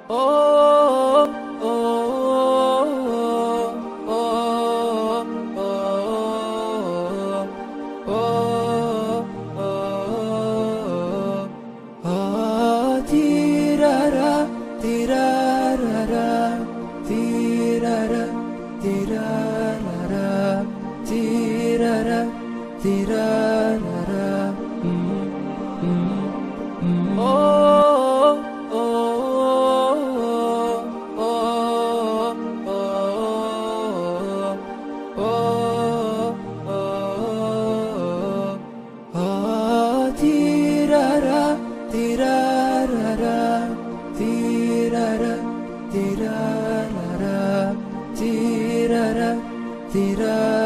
أوه أوه أوه أوه أوه تيرارا تيرارا تيرارا تيرارا تيرارا تيرارا أوه أوه أوه أوه أوه تيرارا تيرارا تيرارا تيرارا تيرارا تيرارا